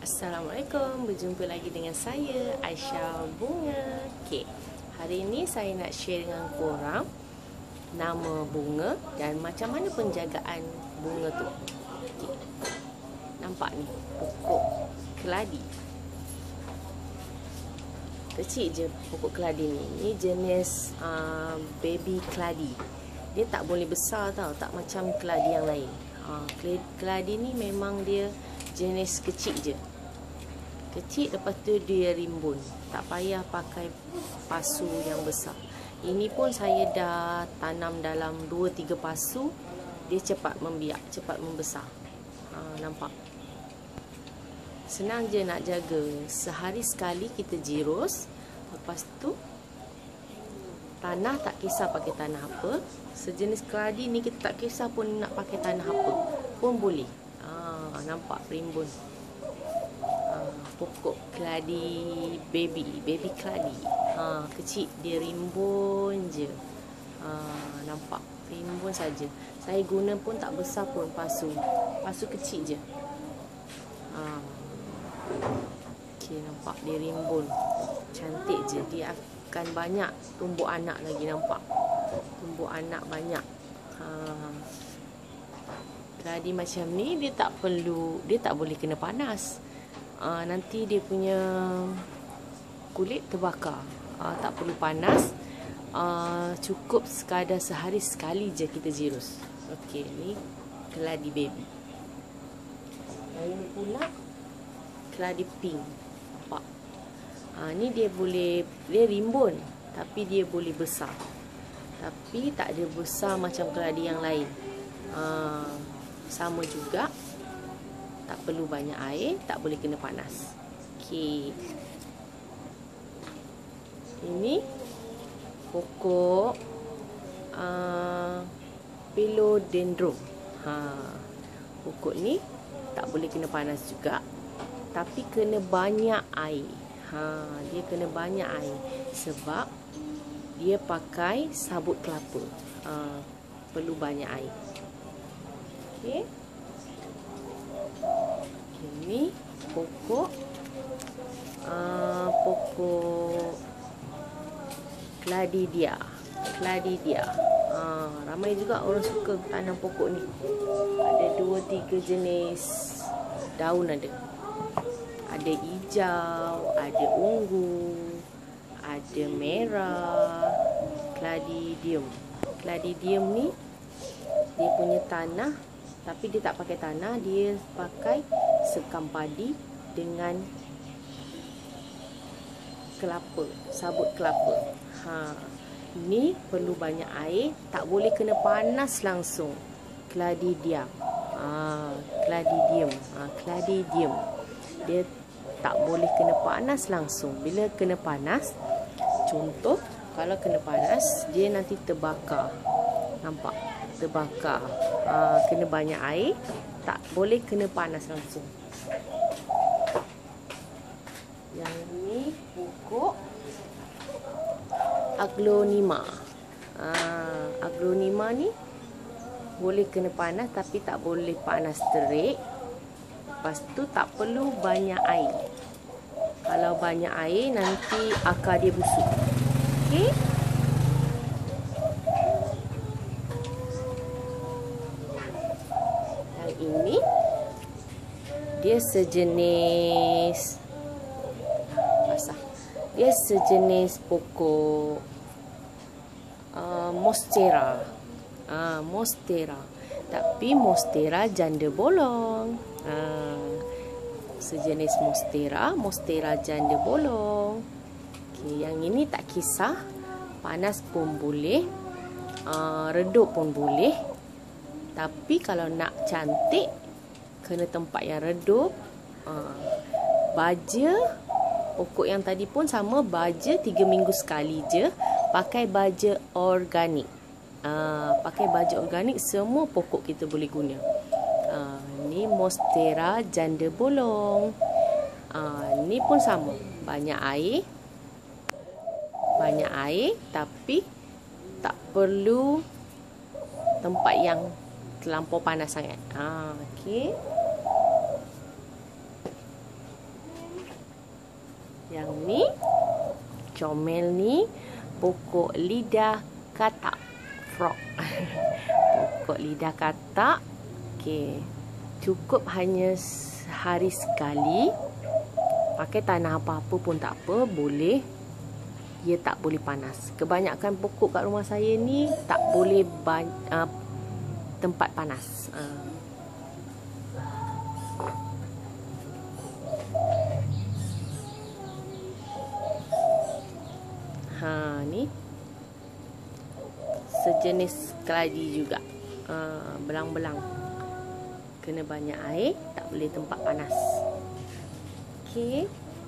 Assalamualaikum, berjumpa lagi dengan saya Aisyah Bunga. Okay, hari ini saya nak share dengan korang nama bunga dan macam mana penjagaan bunga tu. Okay. Nampak ni, pokok keladi. Kecil je pokok keladi ni. Ni jenis baby keladi. Dia tak boleh besar tau, tak macam keladi yang lain. Keladi ni memang dia jenis kecil je. Kecil, lepas tu dia rimbun. Tak payah pakai pasu yang besar. Ini pun saya dah tanam dalam 2-3 pasu. Dia cepat membiak, cepat membesar. Nampak? Senang je nak jaga. Sehari sekali kita jirus. Lepas tu tanah tak kisah pakai tanah apa. Sejenis keladi ni kita tak kisah pun nak pakai tanah apa pun boleh. Nampak rimbun. Pokok keladi baby keladi. Kecil, dia rimbun je. Nampak rimbun saja. Saya guna pun tak besar pun pasu kecil je. Okey, nampak dia rimbun. Cantik je. Dia akan banyak tumbuh anak lagi, nampak. Tumbuh anak banyak. Keladi macam ni dia tak boleh kena panas. Nanti dia punya kulit terbakar. Tak perlu panas. Cukup sekadar sehari sekali je kita jirus. Okey, ni keladi baby. Yang ini pula keladi pink. Nampak? Ni dia rimbun, tapi dia boleh besar. Tapi tak ada besar macam keladi yang lain. Sama juga. Tak perlu banyak air, tak boleh kena panas. Okey. Ini pokok philodendron. Pokok ni tak boleh kena panas juga, tapi kena banyak air. Dia kena banyak air sebab dia pakai sabut kelapa. Perlu banyak air. Okey. Ini pokok keladi dia. Ramai juga orang suka tanam pokok ni. Ada 2-3 jenis daun ada. Ada hijau, ada ungu, ada merah. Cladidium ni dia punya tanah, tapi dia tak pakai tanah, dia pakai sekam padi dengan kelapa, sabut kelapa. Ni perlu banyak air, tak boleh kena panas langsung. Cladidium. Cladidium. Dia tak boleh kena panas langsung. Bila kena panas, contoh kalau kena panas, dia nanti terbakar. Nampak? Terbakar. Kena banyak air, tak boleh kena panas langsung. Yang ni pokok aglonema. Aglonema ni boleh kena panas, tapi tak boleh panas terik. Lepas tu tak perlu banyak air. Kalau banyak air, nanti akar dia busuk. Okey. Ini dia sejenis pokok monstera. Monstera, tapi monstera janda bolong. Sejenis monstera janda bolong. Okay, yang ini tak kisah, panas pun boleh, redup pun boleh. Tapi kalau nak cantik, kena tempat yang redup. Baja pokok yang tadi pun sama, baja 3 minggu sekali je. Pakai baja organik. Pakai baja organik, semua pokok kita boleh guna. Ni monstera janda bolong. Ni pun sama, banyak air, tapi tak perlu tempat yang terlampau panas sangat. Okey. Yang ni, comel ni, pokok lidah katak. Frog. Pokok lidah katak. Okey. Cukup hanya sehari sekali. Pakai tanah apa-apa pun tak apa, boleh. Dia tak boleh panas. Kebanyakan pokok kat rumah saya ni tak boleh tempat panas. Ni sejenis keladi juga. Belang-belang. Kena banyak air, tak boleh tempat panas. Okey.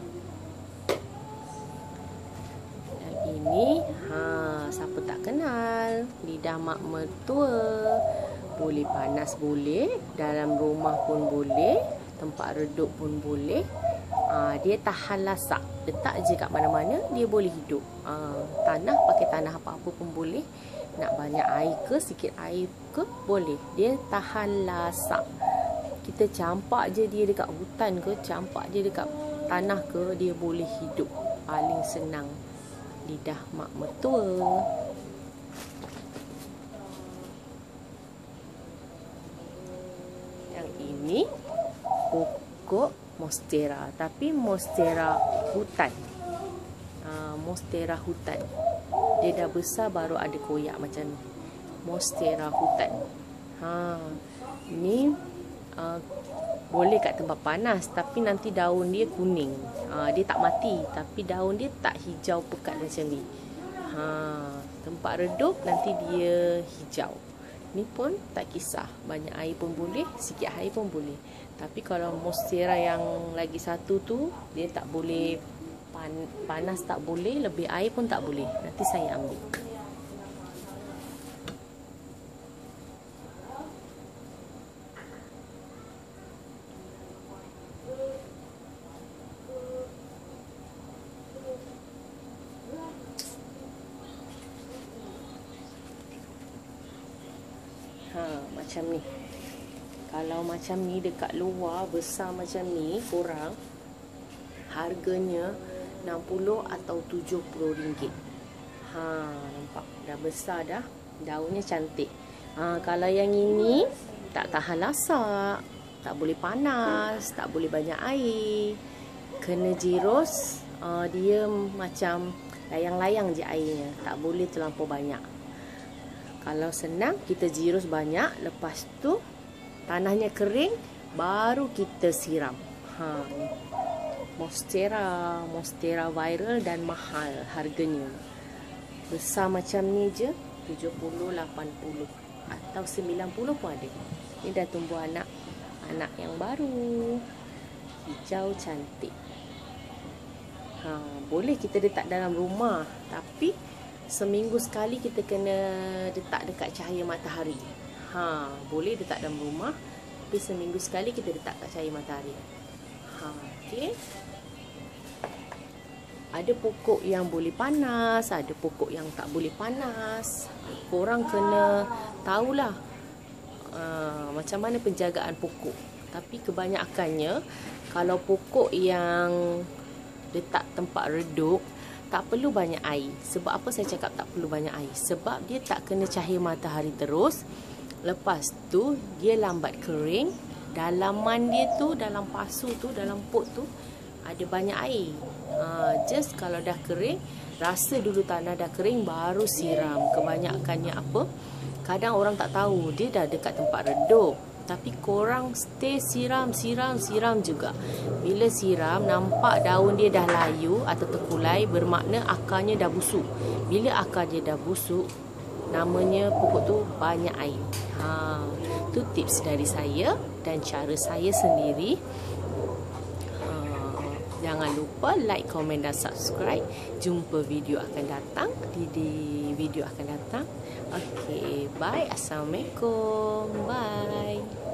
Yang ini, siapa tak kenal, lidah mak mertua. Boleh panas boleh, dalam rumah pun boleh, tempat redup pun boleh. Dia tahan lasak. Letak je kat mana-mana, dia boleh hidup. Tanah, pakai tanah apa-apa pun boleh. Nak banyak air ke, sikit air ke, boleh. Dia tahan lasak. Kita campak je dia dekat hutan ke, campak je dekat tanah ke, dia boleh hidup. Paling senang. Lidah mak mertua. Yang ini pokok monstera, tapi monstera hutan. Monstera hutan. Dia dah besar baru ada koyak macam ni. Monstera hutan. Ni boleh kat tempat panas, tapi nanti daun dia kuning. Dia tak mati, tapi daun dia tak hijau pekat macam ni. Tempat redup nanti dia hijau. Ni pun tak kisah, banyak air pun boleh, sikit air pun boleh. Tapi kalau monstera yang lagi satu tu, dia tak boleh panas, tak boleh, lebih air pun tak boleh. Nanti saya ambil. Macam ni. Kalau macam ni dekat luar besar macam ni, korang harganya 60 atau 70 ringgit. Nampak dah besar dah. Daunnya cantik. Kalau yang ini tak tahan lasak, tak boleh panas, tak boleh banyak air. Kena jirus, dia macam layang-layang je airnya, tak boleh terlampau banyak. Kalau senang, kita jirus banyak. Lepas tu, tanahnya kering, baru kita siram. Monstera viral dan mahal harganya. Besar macam ni je, 70, 80 atau 90 pun ada. Ni dah tumbuh anak yang baru. Hijau cantik. Boleh kita letak dalam rumah, tapi seminggu sekali kita kena letak dekat cahaya matahari. Boleh letak dalam rumah, tapi seminggu sekali kita letak kat cahaya matahari. Okey. Ada pokok yang boleh panas, ada pokok yang tak boleh panas. Korang kena tahulah macam mana penjagaan pokok. Tapi kebanyakannya, kalau pokok yang letak tempat redup, tak perlu banyak air. Sebab apa saya cakap tak perlu banyak air? Sebab dia tak kena cahaya matahari terus. Lepas tu dia lambat kering. Dalaman dia tu, dalam pasu tu, dalam pot tu ada banyak air. Just kalau dah kering, rasa dulu tanah dah kering, baru siram. Kebanyakannya apa? Kadang orang tak tahu dia dah dekat tempat redup, tapi korang stay siram juga. Bila siram, nampak daun dia dah layu atau terkulai, bermakna akarnya dah busuk. Bila akar dia dah busuk, namanya pokok tu banyak air. Tu tips dari saya dan cara saya sendiri. Jangan lupa like, komen dan subscribe. Jumpa video akan datang di video akan datang. Okay, bye. Assalamualaikum. Bye.